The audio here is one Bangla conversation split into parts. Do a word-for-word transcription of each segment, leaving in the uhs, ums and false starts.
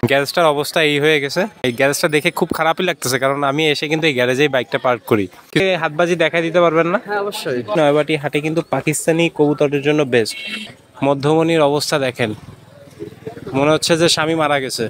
গ্যারেজটার অবস্থা এই হয়ে গেছে। এই গ্যারেজটা দেখে খুব খারাপই লাগতেছে, কারণ আমি এসে কিন্তু এই গ্যারেজেই বাইকটা পার্ক করি। হাতবাজি দেখাই দিতে পারবেন না? হ্যাঁ অবশ্যই। নয়াবাটি হাটে কিন্তু পাকিস্তানি কবুতরের জন্য বেস্ট। মধ্যমণির অবস্থা দেখেন, মনে হচ্ছে যে স্বামী মারা গেছে।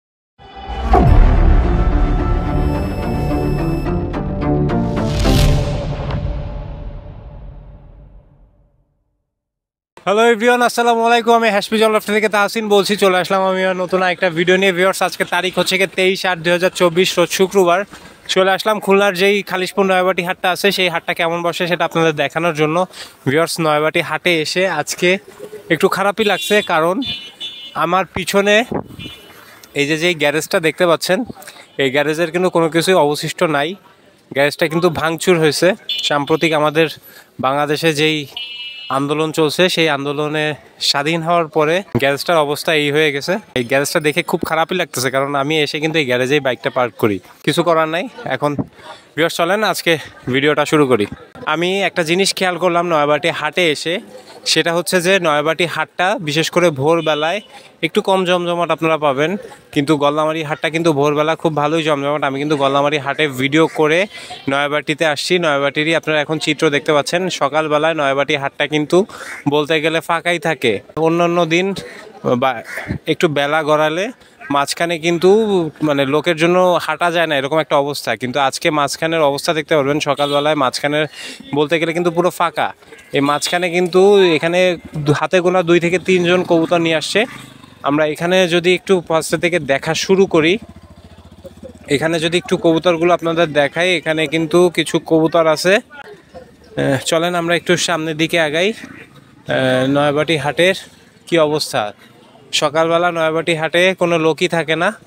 হ্যালো এভরিওয়ান, আসসালামু আলাইকুম। আমি হ্যাশপি জলফ থেকে তাহসিন বলছি। চলে আসলাম আমি নতুন একটা ভিডিও নিয়ে। ভিউয়ার্স, আজকে তারিখ হচ্ছে গিয়ে তেইশ আট দুই হাজার চব্বিশ রোজ শুক্রবার। চলে আসলাম খুলনার যেই খালিশপুর নয়াবাটি হাটটা আছে, সেই হাটটা কেমন বসে সেটা আপনাদের দেখানোর জন্য। ভিউয়ার্স, নয়াবাটি হাটে এসে আজকে একটু খারাপই লাগছে, কারণ আমার পিছনে এই যে যেই গ্যারেজটা দেখতে পাচ্ছেন, এই গ্যারেজের কিন্তু কোনো কিছুই অবশিষ্ট নাই। গ্যারেজটা কিন্তু ভাঙচুর হয়েছে। সাম্প্রতিক আমাদের বাংলাদেশে যেই আন্দোলন চলছে, সেই আন্দোলনে স্বাধীন হওয়ার পরে গ্যারেজটার অবস্থা এই হয়ে গেছে। এই গ্যারেজটা দেখে খুব খারাপই লাগতেছে, কারণ আমি এসে কিন্তু এই গ্যারেজেই বাইকটা পার্ক করি। কিছু করার নাই। এখন ভিউয়ার্স, চলেন আজকে ভিডিওটা শুরু করি। আমি একটা জিনিস খেয়াল করলাম নয়াবাটি হাটে এসে, সেটা হচ্ছে যে নয়াবাটি হাটটা বিশেষ করে ভোরবেলায় একটু কম জমজমাট আপনারা পাবেন, কিন্তু গল্লামারি হাটটা কিন্তু ভোরবেলা খুব ভালোই জমজমাট। আমি কিন্তু গল্লামারি হাটে ভিডিও করে নয়াবাটিতে আসছি। নয়াবাটিরই আপনারা এখন চিত্র দেখতে পাচ্ছেন। সকালবেলায় নয়াবাটি হাটটা কিন্তু বলতে গেলে ফাঁকাই থাকে। অন্য অন্য দিন বা একটু বেলা গড়ালে মাঝখানে কিন্তু মানে লোকের জন্য হাঁটা যায় না, এরকম একটা অবস্থা। কিন্তু আজকে মাঝখানের অবস্থা দেখতে পারবেন। সকালবেলায় মাঝখানের বলতে গেলে কিন্তু পুরো ফাঁকা। এই মাঝখানে কিন্তু এখানে হাতে গোনা দুই থেকে তিনজন কবুতর নিয়ে আসছে। আমরা এখানে যদি একটু পাশে থেকে দেখা শুরু করি, এখানে যদি একটু কবুতরগুলো আপনাদের দেখাই, এখানে কিন্তু কিছু কবুতর আছে। চলেন আমরা একটু সামনের দিকে আগাই। নয়াবাটি হাটের কি অবস্থা। সকালবেলা নয়াবাটি হাটে কোনো লোকই থাকে না।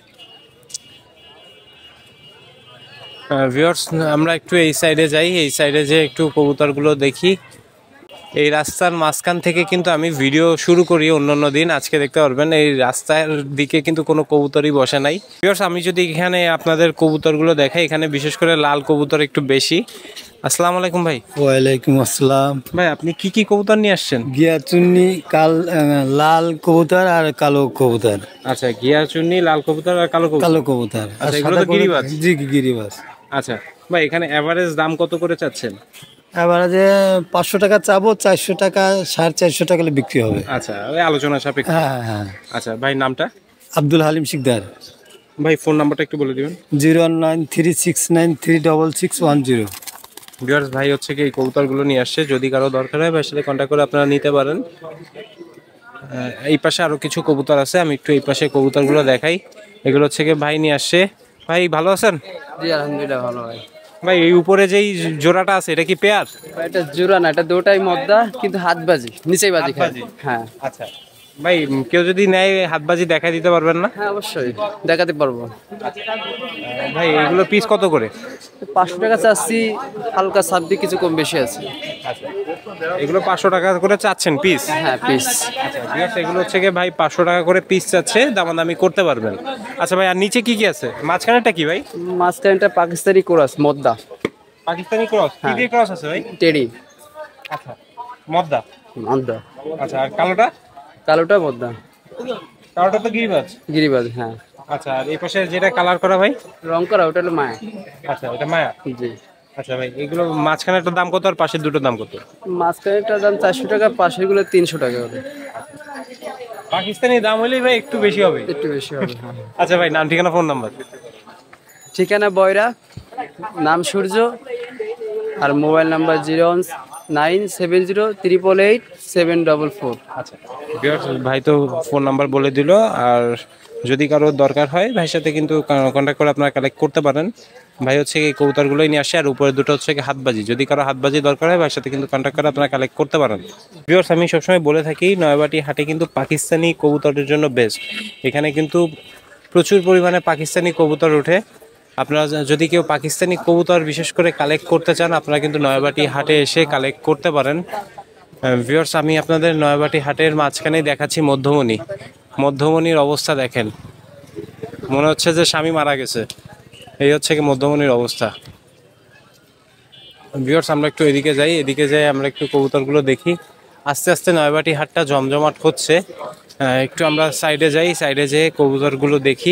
ভিউয়ার্স, আমরা একটু এই সাইডে যাই, এই সাইডে যে একটু কবুতরগুলো দেখি। এই রাস্তার মাঝখান থেকে কিন্তু আমি ভিডিও শুরু করি অন্য অন্য দিন। আজকে দেখতে পারবেন এই রাস্তার দিকে কিন্তু কোনো কবুতরই বসে নাই। ভিউয়ার্স, আমি যদি এখানে আপনাদের কবুতরগুলো দেখাই, এখানে বিশেষ করে লাল কবুতর একটু বেশি। আসসালামু আলাইকুম ভাই। ওয়ালাইকুম আসসালাম ভাই, আপনি কি কি কবুতর নিয়ে আসছেন? গিয়া চুন্নি, কাল লাল কবুতর আর কালো কবুতর। আচ্ছা, গিয়া চুন্নি, লাল কবুতর আর কালো কবুতর। কালো কবুতর আর এগুলো তো গিরিবাজ। জি গিরিবাজ। আচ্ছা ভাই, এখানে এভারেজ দাম কত করে চাচ্ছেন? এবারে যে পাঁচশো টাকা চাবো, চারশো টাকা সাড়ে চারশো টাকা বিক্রি হবে। আচ্ছা, ওই আলোচনা সাপেক্ষে। হ্যাঁ হ্যাঁ। আচ্ছা ভাই, নামটা? আব্দুল হালিম শিকদার। ভাই, ফোন নাম্বারটা একটু বলে দিবেন। Zero nine three six nine three double six one zero. Viewers, ভাই হচ্ছে কি এই কবুতরগুলো নিয়ে আসছে। যদি কারো দরকার হয় ভাইয়ের সাথে কন্ট্যাক্ট করে আপনারা নিতে পারেন। এই পাশে আরো কিছু কবুতর আছে, আমি একটু এই পাশে কবুতরগুলো দেখাই। এগুলো হচ্ছে কি ভাই নিয়ে আসছে। ভাই ভালো আছেন? জি আলহামদুলিল্লাহ ভালো ভাই। ভাই, এই উপরে যেই জোড়াটা আছে, এটা কি পেয়ার? এটা জোড়া না, এটা দুটাই মদ্দা, কিন্তু হাত বাজি নিচেই বাজি খায়। হ্যাঁ আচ্ছা ভাই, কেউ যদি নেয় হাতবাজি দেখাই দিতে পারবেন না? হ্যাঁ অবশ্যই দেখাতে পারবো। ভাই, এগুলো পিস কত করে? পাঁচশো টাকা চাচ্ছি, হালকা ছাব্বি কিছু কম বেশি আছে। এগুলো পাঁচশো টাকা করে চাচ্ছেন পিস? হ্যাঁ পিস। আচ্ছা ভিউয়ার্স, এগুলো হচ্ছে কি ভাই পাঁচশো টাকা করে পিস চাচ্ছে, দামাদামি করতে পারবেন। আচ্ছা ভাই, আর নিচে কি কি আছে? মাঝখানেটা কি ভাই? মাঝখানটা পাকিস্তানি কোরাস মদ্দা। পাকিস্তানি ক্রস? কি দিয়ে ক্রস আছে ভাই? টেডি। আচ্ছা, মদ্দা। মদ্দা। আচ্ছা, আর কালোটা? কালোটা মদ্দা। কালোটা তো গিরিবাজ। গিরিবাজ হ্যাঁ। আচ্ছা, আর এই পাশে যেটা কালার করা ভাই? রং করা, ওটা হলো মায়া। আচ্ছা, এটা মায়া। জি। আচ্ছা ভাই, এগুলো মাঝখানেরটার দাম কত আর পাশের দুটোর দাম কত? মাঝখানেরটার দাম চারশো টাকা, পাশের গুলো তিনশো টাকা হবে। পাকিস্তানি দাম হলেই ভাই একটু বেশি হবে। একটু বেশি হবে। আচ্ছা ভাই, নাম ঠিকানা ফোন নাম্বার? ঠিকানা বয়রা, নাম সূর্য, আর mobile number zero one nine seven zero triple eight seven double four. আচ্ছা ভিউয়ার্স, ভাই তো ফোন নাম্বার বলে দিল। আর যদি কারো দরকার হয় ভাইয়ের সাথে কিন্তু কন্ট্যাক্ট করে আপনারা কালেক্ট করতে পারেন। ভাই হচ্ছে এই কবুতরগুলোই নিয়ে আসে, আর উপরে দুটো হচ্ছে কি হাতবাজি। যদি কারো হাতবাজি দরকার হয় ভাইয়ের সাথে কিন্তু কন্ট্যাক্ট করে আপনারা কালেক্ট করতে পারেন। ভিউয়ার্স, আমি সবসময় বলে থাকি নয়াবাটি হাটে কিন্তু পাকিস্তানি কবুতরের জন্য বেস্ট। এখানে কিন্তু প্রচুর পরিমাণে পাকিস্তানি কবুতর ওঠে। আপনারা যদি কেউ পাকিস্তানি কবুতর বিশেষ করে কালেক্ট করতে চান, আপনারা কিন্তু নয়াবাটি হাটে এসে কালেক্ট করতে পারেন। ভিউয়ার্স, আমি আপনাদের নয়াবাটি হাটের মাঝখানেই দেখাচ্ছি মধ্যমণি। মধ্যমণির অবস্থা দেখেন, মনে হচ্ছে যে স্বামী মারা গেছে। এই হচ্ছে কি মধ্যমণির অবস্থা। ভিউয়ার্স, আমরা একটু এদিকে যাই, এদিকে যাই আমরা একটু কবুতরগুলো দেখি। আস্তে আস্তে নয়াবাটি হাটটা জমজমাট হচ্ছে। আহ, একটু আমরা সাইডে যাই, সাইডে যেয়ে কবুতরগুলো দেখি।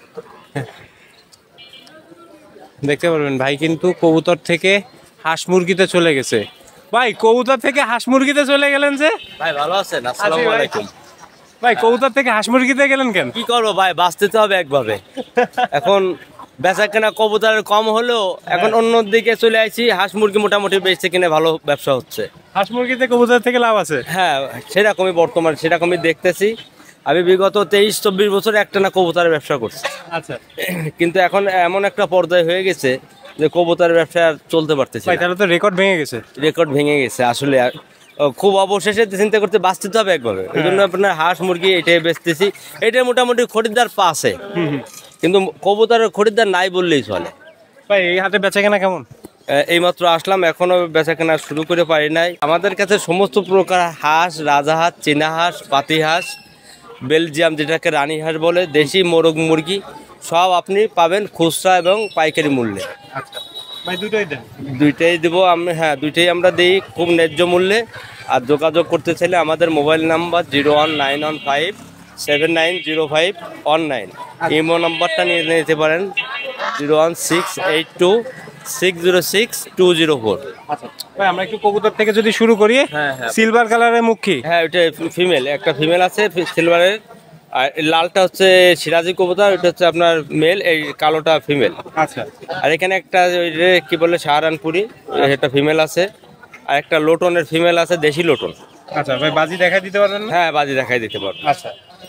দেখতে পারবেন ভাই কিন্তু কবুতর থেকে হাঁস মুরগিতে চলে গেছে। ভাই কবুতর থেকে হাঁস মুরগিতে চলে গেলেন যে? ভাই ভালো আছেন? আসসালামু আলাইকুম। ভাই কবুতর থেকে হাঁস মুরগিতে গেলেন কেন? কি করবো ভাই, বাঁচতে তো হবে একভাবে। এখন বেচা কেনা কবুতরের কম হলেও এখন অন্য দিকে চলে আসছি। হাঁস মুরগি মোটামুটি বেচতে কিনে ভালো ব্যবসা হচ্ছে। হাঁস মুরগিতে কবুতর থেকে লাভ আছে? হ্যাঁ, সেরকমই বর্তমানে সেরকমই দেখতেছি। আমি বিগত তেইশ চব্বিশ বছর একটা না কবুতরের ব্যবসা করছি, আচ্ছা। কিন্তু এখন এমন একটা পর্যায়ে হয়ে গেছে যে কবুতরের ব্যবসা আর চলতে পারতেছে ভাই না। তাহলে তো রেকর্ড ভেঙে গেছে। রেকর্ড ভেঙে গেছে আসলে। আর খুব অবশেষে চিন্তা করতে বাঁচতে তো হবে একভাবে। এই জন্য আপনার হাঁস মুরগি এটাই বেচতেছি। এটা মোটামুটি খরিদ্দার পাশে, কিন্তু কবুতরের খরিদ্দার নাই বললেই চলে। ভাই এই হাতে বেচা কেনা কেমন? এইমাত্র আসলাম, এখনো বেচা কেনা শুরু করে পারি নাই। আমাদের কাছে সমস্ত প্রকার হাঁস, রাজাহাঁস, চীনা হাঁস, পাতি হাঁস, বেলজিয়াম যেটাকে রানী হাঁস বলে, দেশি মোরগ মুরগি সব আপনি পাবেন খুচরা এবং পাইকারি মূল্যে। আচ্ছা ভাই দুটোই দেন। দুইটাই দেবো আমি, হ্যাঁ দুইটাই আমরা দিই খুব ন্যায্য মূল্যে। আর যোগাযোগ করতে চাইলে আমাদের mobile number zero one nine one five seven nine zero five one nine, imo নাম্বারটা নিয়ে নিতে পারেন zero one six eight two six zero six two zero four. আচ্ছা ভাই আমরা একটু কবুতর থেকে যদি শুরু করি, হ্যাঁ হ্যাঁ সিলভার কালারের মুখী। হ্যাঁ ওইটা ফিমেল, একটা ফিমেল আছে সিলভারের। আর লালটা হচ্ছে সিরাজি কবুতর, ওইটা হচ্ছে আপনার মেল, এই কালোটা ফিমেল। আচ্ছা। আর এখানে একটা ওই যে কি বলে সাহারানপুরি, একটা ফিমেল আছে। আর একটা লোটনের ফিমেল আছে, দেশি লোটন। আচ্ছা ভাই বাজি দেখাই দিতে পারবেন না? হ্যাঁ বাজি দেখাই দিতে পারবো। আচ্ছা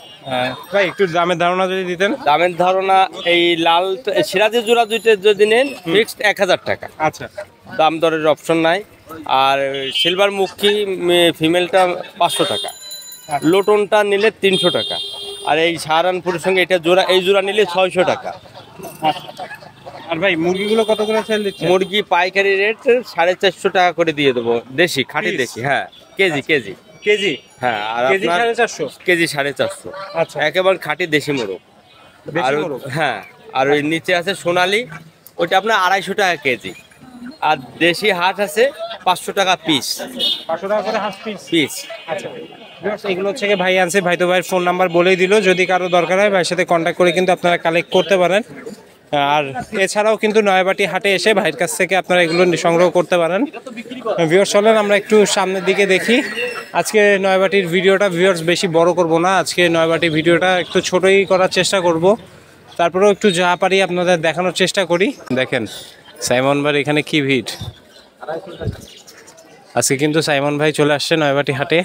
ভাই একটু দামের ধারণা যদি দিতেন। দামের ধারণা, এই লাল সিরাজি জোড়া দুইটা যদি নেন ফিক্সড এক হাজার টাকা, আচ্ছা দাম দরের অপশন নাই। আর সিলভার মুখী ফিমেলটা পাঁচশো টাকা, লোটনটা নিলে তিনশো টাকা। আর এই সাহারানপুরের সঙ্গে এটা জোড়া, এই জোড়া নিলে ছয়শো টাকা। আর ভাই মুরগিগুলো কত করে সেল দিচ্ছে? মুরগি পাইকারি রেট সাড়ে চারশো টাকা করে দিয়ে দেবো, দেশি খাঁটি দেশি। হ্যাঁ কেজি কেজি কেজি? হ্যাঁ। আর কেজি আপনার সাড়ে চারশো? কেজি সাড়ে চারশো, আচ্ছা একেবারে খাঁটি দেশি মোরগ। দেশি আর মোরগ? হ্যাঁ, আর ওই নিচে আছে সোনালি, ওইটা আপনার আড়াইশো টাকা কেজি। আর দেশি হাঁস আছে পাঁচশো টাকা পিস। পাঁচশো টাকা করে হাঁস পিস? পিস। আচ্ছা এগুলো হচ্ছে কি ভাই আনছে, ভাই তো ভাইয়ের ফোন নাম্বার বলেই দিল, যদি কারো দরকার হয় ভাইয়ের সাথে কন্ট্যাক্ট করে কিন্তু আপনারা কালেক্ট করতে পারেন। আর এছাড়াও কিন্তু নয়াবাটি হাটে এসে ভাইয়ের কাছ থেকে আপনারা এগুলো সংগ্রহ করতে পারেন। ভিউয়ার্স চলেন আমরা একটু সামনের দিকে দেখি। আজকে নয়াবাটির ভিডিওটা ভিউয়ার্স বেশি বড় করব না, আজকে নয়াবাটির ভিডিওটা একটু ছোটই করার চেষ্টা করব, তারপরেও একটু যা পারি আপনাদের দেখানোর চেষ্টা করি। দেখেন সাইমন ভাই এখানে কি ভিড়। আজকে কিন্তু সাইমন ভাই চলে আসছে নয়াবাটি হাটে।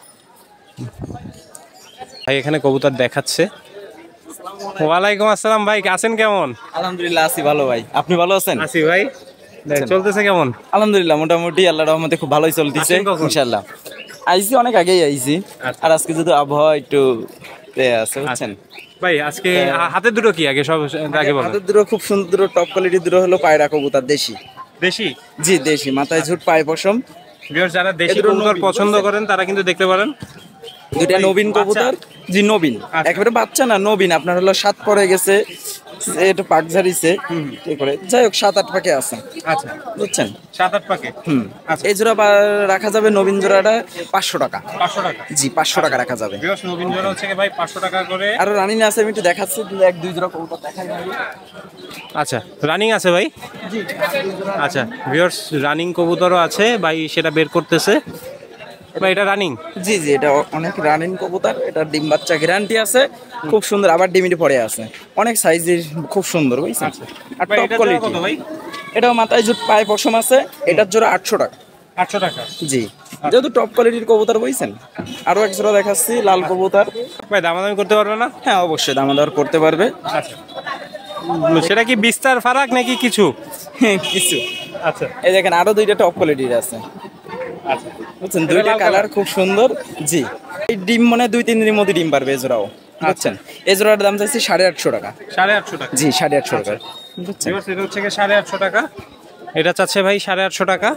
ভাই এখানে কবুতর দেখাচ্ছে। ওয়ালাইকুম আসসালাম ভাই, আছেন কেমন? আলহামদুলিল্লাহ আছি ভালো ভাই, আপনি ভালো আছেন? আছি ভাই। চলতেছে কেমন? আলহামদুলিল্লাহ মোটামুটি আল্লাহর রহমতে খুব ভালোই চলতেছে ইনশাআল্লাহ। আইছি অনেক আগেই আইছি, আর আজকে যদি আবহাওয়া একটু তে আছে বুঝছেন ভাই। আজকে হাতে দুটো কি আগে সব আগে বলেন। হাতের দুটো খুব সুন্দর টপ কোয়ালিটির দুটো হলো পায়রা কবুতর, দেশি। দেশি? জি দেশি, মাথায় ঝুট পায়ে পশম। ভিউয়ার্স যারা দেশি কবুতর পছন্দ করেন তারা কিন্তু দেখতে পারেন। দুইটা নবীন কবুতর। জি নবীন, একেবারে বাচ্চা না, নবীন। আপনার হলো সাত পরে গেছে, এটা পাক ঝাড়িছে ঠিক করে, যাই হোক সাত আট পাকে আছে। আচ্ছা বুঝছেন, সাত আট পাকে। হুম। এই জোড়া বা- রাখা যাবে নবীন জোড়াটা পাঁচশো টাকা। পাঁচশো টাকা? জি পাঁচশো টাকা রাখা যাবে। ভিউয়ার্স নবীন জোড়া হচ্ছে কি ভাই পাঁচশো টাকা করে। আরো রানিং আছে, আমি একটু দেখাচ্ছি, দু এক দুই জোড়া কবুতর দেখাই ভাই। আচ্ছা রানিং আছে ভাই? আচ্ছা ভিউয়ার্স রানিং কবুতরও আছে ভাই, সেটা বের করতেছে ভাই। এটা রানিং? জি জি এটা অনেক রানিং কবুতর, এটা ডিম বাচ্চা গ্যারান্টি আছে, খুব সুন্দর। আবার ডিমিটি পড়ে আছে, অনেক সাইজের, খুব সুন্দর বুঝছেন। আর ভাই টপ এটার জোড়া কোয়ালিটি। কত ভাই? এটাও মাথায় জুট পায়ে পশম আছে, এটার জোড়া আটশো টাকা। আটশো টাকা? জি যেহেতু টপ কোয়ালিটির কবুতর বুঝছেন। আরো এক জোড়া দেখাচ্ছি লাল কবুতর। ভাই দামাদামি করতে পারবে না? হ্যাঁ অবশ্যই দামাদার করতে পারবে। আচ্ছা সেটা কি বিস্তার ফারাক নাকি কিছু? কিছু। আচ্ছা এই দেখেন আরো দুইটা টপ কোয়ালিটির আছে। আচ্ছা বুঝছেন, দুইটা কালার খুব সুন্দর। জি এই ডিম মানে দুই তিন দিনের মধ্যে ডিম পারবে এজোড়াও। বুঝছেন, এই জোড়ার দাম চাইছি সাড়ে আটশো টাকা। সাড়ে আটশো টাকা? জি সাড়ে আটশো টাকা। বুঝছেন, ভিউয়ার্স এটা হচ্ছে কি সাড়ে আটশো টাকা, এটা চাচ্ছে ভাই সাড়ে আটশো টাকা।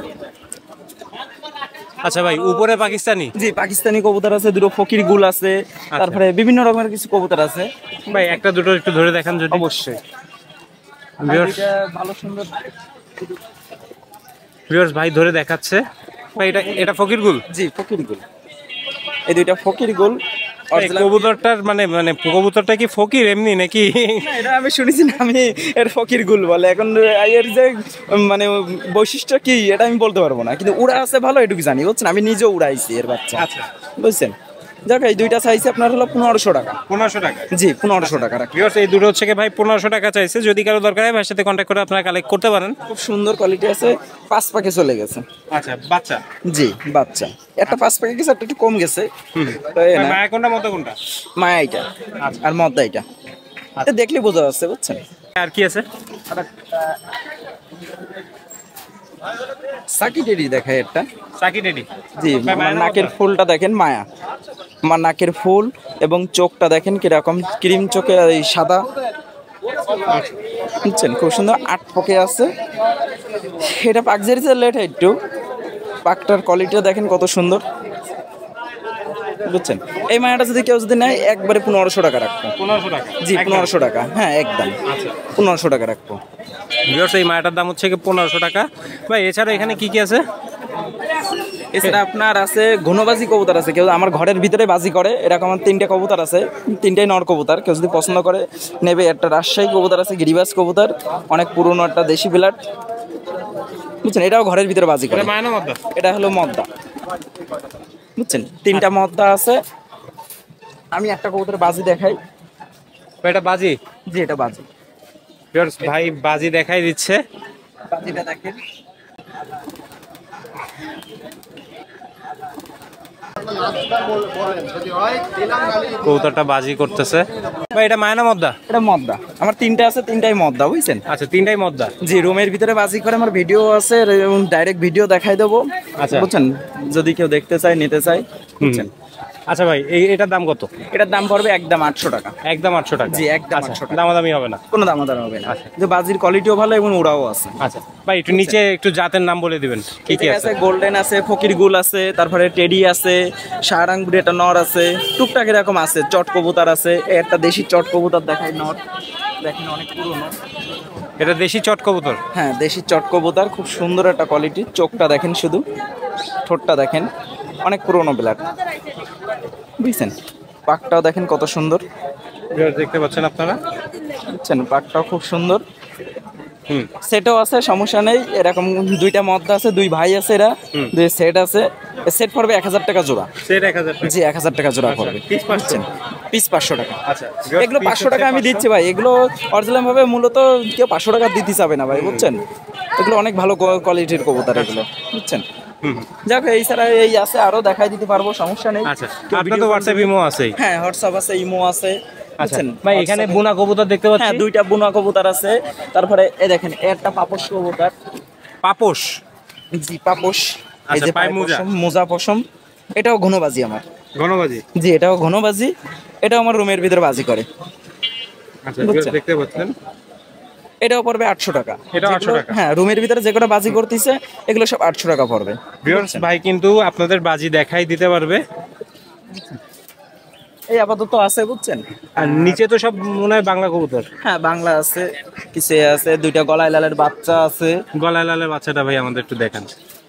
আচ্ছা ভাই উপরে পাকিস্তানি? জি পাকিস্তানি কবুতর আছে, দুটো ফকির গুল আছে, তারপরে বিভিন্ন রকমের কিছু কবুতর আছে। ভাই একটা দুটো একটু ধরে দেখান যদি। অবশ্যই। ভিউয়ার্স এটা ভালো সুন্দর। ভিউয়ার্স ভাই ধরে দেখাচ্ছে ভাই। এটা এটা ফকির গুল? জি ফকির গুল, এই দুইটা ফকির গুল original- কবুতরটার মানে মানে কবুতরটা কি ফকির এমনি নাকি? না, এটা আমি শুনেছি না, আমি এর ফকির গুল বলে। এখন এর যে মানে বৈশিষ্ট্য কি এটা আমি বলতে পারবো না, কিন্তু উড়া আছে ভালো এটুকু জানি, বুঝছেন। আমি নিজেও উড়াইছি এর বাচ্চা, আচ্ছা, বুঝছেন। যাক, এই দুইটা চাইছে আপনার হলো পনেরোশো টাকা। পনেরোশো টাকা। জি, পনেরোশো টাকা রাখি। ভিউয়ার্স, এই দুটো হচ্ছে কি ভাই পনেরোশো টাকা চাইছে। যদি কারো দরকার হয় ভাইয়ের সাথে কন্ট্যাক্ট করে আপনারা কালেক্ট করতে পারেন। খুব সুন্দর কোয়ালিটি আছে, পাঁচ পাকে চলে গেছে। আচ্ছা, বাচ্চা। জি, বাচ্চা একটা পাঁচ পাকে গেছে, একটা একটু কম গেছে। তো এই না, মায়া কোনটা মতো কোনটা? মায়া এটা আর মদ্দা এটা, এটা দেখলে বোঝা যাচ্ছে, বুঝছেন। আর কি আছে? সাকিটেরই দেখায় একটা। Psaki ready. জি, আমার নাকের ফুলটা দেখেন মায়া, আমার নাকের ফুল এবং চোখটা দেখেন কিরকম ক্রিম চোখের এই সাদা, বুঝছেন, খুব সুন্দর। আট পকে আছে, এটা পাকজারিতে লেট একটু। পাকটার কোয়ালিটিটা দেখেন কত সুন্দর, বুঝছেন। এই মায়াটা যদি কেউ যদি নেয় একবারে পনেরোশো টাকা রাখবো। পনেরোশো টাকা। জি, পনেরোশো টাকা, হ্যাঁ একদম পনেরোশো টাকা রাখবো। ভিউয়ার্স, এই মায়াটার দাম হচ্ছে কি পনেরোশো টাকা। ভাই এছাড়া এখানে কি কি আছে? এছাড়া আপনার আছে ঘনবাজি কবুতর আছে, কেউ আমার ঘরের ভিতরে বাজি করে, এরকম আমার তিনটে কবুতর আছে, তিনটাই নর কবুতর। কেউ যদি পছন্দ করে নেবে। একটা রাজশাহী কবুতর আছে, গিরিবাজ কবুতর, অনেক পুরনো একটা দেশি বিলাট, বুঝছেন। এটাও ঘরের ভিতরে বাজি করে। মায়ানা মদ্দা। এটা হলো মদ্দা, বুঝছেন। তিনটা মদ্দা আছে। আমি একটা কবুতরের বাজি দেখাই। এটা বাজি। জি, এটা বাজি। ভিউয়ার্স, ভাই বাজি দেখাই দিচ্ছে। বাজিটা দেখেন। কবুতরটা বাজি করতেছে। ভাই এটা মায়ানা মদ্দা। এটা মদ্দা, আমার তিনটা আছে, তিনটাই মদ্দা, বুঝছেন। আচ্ছা, তিনটাই মদ্দা। জি, রুমের ভিতরে বাজি করে, আমার ভিডিও আছে, ডাইরেক্ট ভিডিও দেখাই দেবো, আচ্ছা। বুঝছেন। যদি কেউ দেখতে চায়, নিতে চায়, বুঝছেন। আচ্ছা ভাই, এই এটার দাম কত? এটার দাম পড়বে একদম আটশো টাকা। একদম আটশো টাকা। জি, একদম আচ্ছা, আটশো টাকা। দামাদামি হবে না। কোনো দামাদার হবে না। যে বাজির কোয়ালিটিও ভালো এবং ওরাও আছে। আচ্ছা ভাই, একটু নিচে একটু জাতের নাম বলে দিবেন, কি কি আছে? গোল্ডেন আছে, ফকির গুল আছে, তারপরে টেডি আছে, শাহরাংপুরি একটা নর আছে, টুকটাক এরকম আছে। চট কবুতর আছে, এই একটা দেশি চট কবুতর দেখাই, নর দেখেন অনেক পুরনো। এটা দেশি চট কবুতর। হ্যাঁ, দেশি চট কবুতর, খুব সুন্দর একটা কোয়ালিটি। চোখটা দেখেন, শুধু ঠোঁটটা দেখেন, অনেক পুরনো ব্লাড, বুঝছেন। পাকটাও দেখেন কত সুন্দর, দেখতে পাচ্ছেন আপনারা, বুঝছেন। পাকটাও খুব সুন্দর। হুম। সেটও আছে, সমস্যা নেই। এরকম দুইটা মদ্দা আছে, দুই ভাই আছে, এরা দুই সেট আছে। সেট পড়বে এক হাজার টাকা জোড়া। সেট এক হাজার টাকা। জি, এক হাজার টাকা জোড়া পড়বে। পিস পাঁচশো। পিস পাঁচশো টাকা। আচ্ছা, এগুলো পাঁচশো টাকা আমি দিচ্ছি ভাই। এগুলো অরিজিনাল ভাবে মূলত কেউ পাঁচশো টাকা দিতে চাবে না ভাই, বুঝছেন। এগুলো অনেক ভালো কোয়ালিটির কবুতর এগুলো, বুঝছেন। যাক, এই ছাড়া এই আছে, আরো দেখাই দিতে পারবো, সমস্যা নেই। আচ্ছা, আপনার তো হোয়াটসঅ্যাপ ইমো আছে? হ্যাঁ, হোয়াটসঅ্যাপ আছে, ইমো আছে, আচ্ছা বুঝছেন। ভাই, এখানে বুনা কবুতর দেখতে পাচ্ছি। হ্যাঁ, দুইটা বুনা কবুতর আছে। তারপরে এই দেখেন, একটা পাপোশ কবুতর। পাপোশ। জি, পাপোশ। এই আচ্ছা, যে পায়ে পায়ে মোজা। পশম, মোজা পশম। এটাও ঘনবাজি আমার। ঘনবাজি। জি, এটাও ঘনবাজি। এটাও আমার রুমের ভিতরে বাজি করে। আচ্ছা, বুঝছেন। দেখতে পাচ্ছেন। এটাও পড়বে আটশো টাকা। এটাও আটশো যেগুলো- টাকা। হ্যাঁ, রুমের ভিতরে যে কটা বাজি করতেছে এগুলো সব আটশো টাকা পড়বে। ভিউয়ার্স, ভাই কিন্তু আপনাদের বাজি দেখাই দিতে পারবে। এই আপাতত আছে, বুঝছেন। আর নিচে তো সব মনে হয় বাংলা কবুতর। হ্যাঁ, বাংলা আছে, কিছু আছে, দুইটা গলায় লালের বাচ্চা আছে। গলায় লালের বাচ্চাটা ভাই আমাদের একটু দেখান।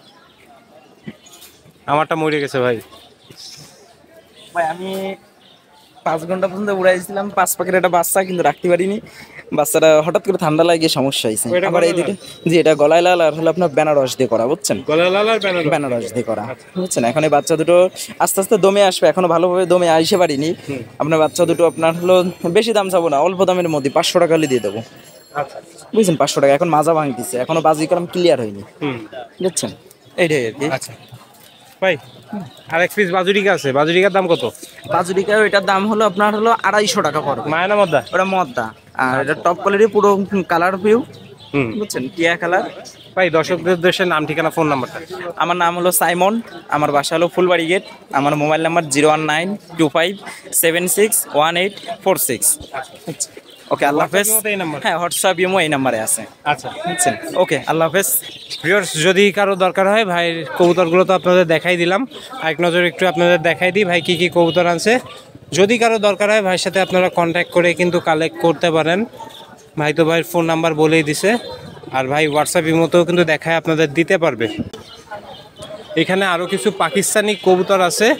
আমারটা মরে গেছে ভাই। ভাই আমি পাঁচ ঘন্টা পর্যন্ত উড়াইছিলাম, পাঁচ প্যাকেট একটা বাচ্চা, কিন্তু রাখতে পারিনি। বাচ্চাটা হঠাৎ করে ঠান্ডা লাগে সমস্যা হয়েছে। ওইটা আবার এই গলায় দুটো, জি, এটা গলায় লাল আর হলো আপনার বেনারস দিয়ে করা, বুঝছেন। গলায় লাল আর বেনারস। বেনারস দিয়ে করা, বুঝছেন। এখন এই বাচ্চা দুটো আস্তে আস্তে দমে আসবে, এখনো ভালোভাবে দমে আইসে পারিনি। আপনার বাচ্চা দুটো আপনার হলো বেশি দাম চাবো না, অল্প দামের মধ্যে পাঁচশো টাকা হলে দিয়ে দেবো, আচ্ছা। বুঝছেন। পাঁচশো টাকা। এখন মাজা ভাঙতেছে, এখনো বাজি করাম ক্লিয়ার হয়নি, হুম। বুঝছেন। এইটাই আর কি। আচ্ছা ভাই, আর এক পিস বাজুরিকা আছে। বাজুরিকার দাম কত? বাজুরিকা এটার দাম হলো আপনার হলো আড়াইশো টাকা পড়বে। মায়ানা মদ্দা। ওটা মদ্দা, আর এটা টপ কোয়ালিটি, পুরো কালার ভিউ, হুম। বুঝছেন, টিয়া কালার। ভাই, দর্শকদের উদ্দেশ্যে নাম, ঠিকানা, ফোন নাম্বারটা। আমার নাম হলো সাইমন, আমার বাসা হলো ফুলবাড়ি গেট, আমার mobile number zero one nine two five seven six one eight four six. Okay, আল্লাহ হাফেজ। WhatsApp এই নাম্বার? হ্যাঁ, হোয়াটসঅ্যাপ ইমো এই নাম্বারে আছে, আচ্ছা। বুঝছেন। ওকে, আল্লাহ হাফেজ। ভিউয়ার্স, যদি কারো দরকার হয়, ভাইয়ের কবুতরগুলো তো আপনাদের দেখাই দিলাম। এক নজর একটু আপনাদের দেখাই দিই ভাই কি কি কবুতর আনছে। যদি কারো দরকার হয় ভাইয়ের সাথে আপনারা কন্ট্যাক্ট করে কিন্তু কালেক্ট করতে পারেন। ভাই তো ভাইয়ের ফোন নাম্বার বলেই দিছে, আর ভাই হোয়াটসঅ্যাপ ইমোতেও কিন্তু দেখায় আপনাদের দিতে পারবে। এখানে আরও কিছু পাকিস্তানি কবুতর আছে,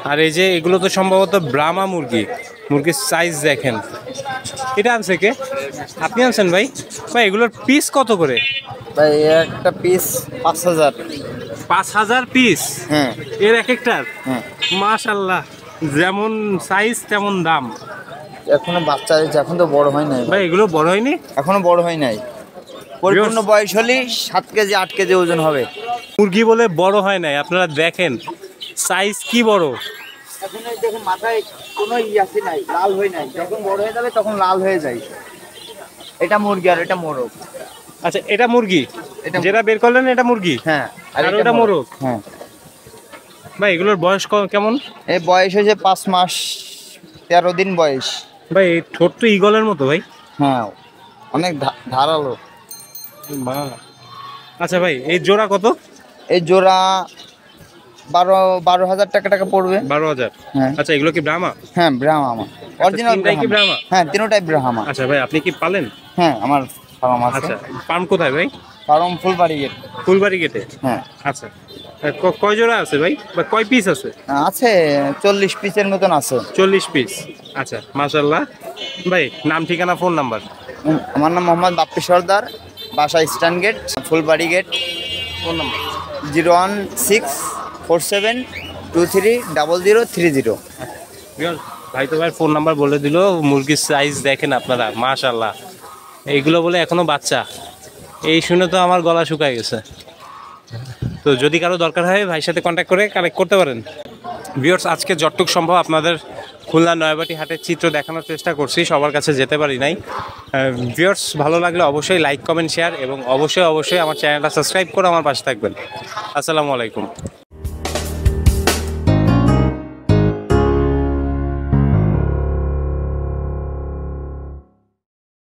আর এই যে এগুলো তো সম্ভবত ব্রাহ্মা মুরগি, মুরগির সাইজ দেখেন। এটা আনছে কে? আপনি আনছেন ভাই? ভাই এগুলোর পিস কত করে? ভাই একটা পিস পাঁচ হাজার। পাঁচ হাজার পিস? হ্যাঁ এর এক একটার? হ্যাঁ। মাশাল্লাহ, যেমন সাইজ তেমন দাম। এখনো বাচ্চা হয়েছে, এখন তো বড় হয় নাই ভাই এগুলো বড় হয়নি? এখনো বড় হয় নাই। পরিপূর্ণ বয়স হলে সাত কেজি আট কেজি ওজন হবে। মুরগি বলে বড় হয় নাই, আপনারা দেখেন সাইজ কি বড়। এখন এই দেখুন মাথায় কোনো ইয়াসি নাই, লাল হয়ে নাই। যখন বড় হয়ে যাবে তখন লাল হয়ে যায়। এটা মুরগি আর এটা মোরগ। আচ্ছা এটা মুরগি, এটা যেটা বের করলেন এটা মুরগি? হ্যাঁ আর ওটা মোরগ? হ্যাঁ। ভাই এগুলোর বয়স ক- কেমন? এই বয়স হয়েছে পাঁচ মাস তেরো দিন বয়স। ভাই এই ঠোঁট তো ঈগলের মতো ভাই। হ্যাঁ অনেক ধা- ধারালো। মা। আচ্ছা ভাই এই জোড়া কত? এই জোড়া বারো বারো হাজার টাকা টাকা পড়বে। বারো হাজার? হ্যাঁ। আচ্ছা এগুলো কি ব্রাহ্মা? হ্যাঁ ব্রাহ্মা, অরিজিনাল তিনটাই কি ব্রাহ্মা? হ্যাঁ তিনটাই ব্রাহ্মা। আচ্ছা ভাই আপনি কি পালেন? হ্যাঁ আমার ফার্ম আছে। আচ্ছা ফার্ম কোথায় ভাই? Farm Phulbari gate. ফুলবাড়ি গেটে? হ্যাঁ আচ্ছা ক- কয় জোড়া আছে ভাই, বা কয় পিস আছে? আছে চল্লিশ পিসের মতন আছে। চল্লিশ পিস। আচ্ছা মাশাল্লাহ। ভাই নাম ঠিকানা ফোন নাম্বার? উম, আমার নাম মোহাম্মদ বাপ্পি সর্দার, বাসা eastern gate, Phulbari gate. Phone number? Zero one six four seven two three double zero three zero. ভাই তো ভাই ফোন নাম্বার বলে দিল। মুরগির সাইজ দেখেন আপনারা, মাশাল্লাহ। এইগুলো বলে এখনো বাচ্চা, এই শুনে তো আমার গলা শুকায় গেছে। তো যদি কারো দরকার হয় ভাইয়ের সাথে কন্ট্যাক্ট করে কালেক্ট করতে পারেন। ভিউয়ার্স আজকে যতটুকু সম্ভব আপনাদের খুলনা নয়াবাটি হাটের চিত্র দেখানোর চেষ্টা করছি, সবার কাছে যেতে পারি নাই। ভিউয়ার্স ভালো লাগলে অবশ্যই লাইক কমেন্ট শেয়ার এবং অবশ্যই অবশ্যই আমার চ্যানেলটা সাবস্ক্রাইব করে আমার পাশে থাকবেন। আসসালামু আলাইকুম।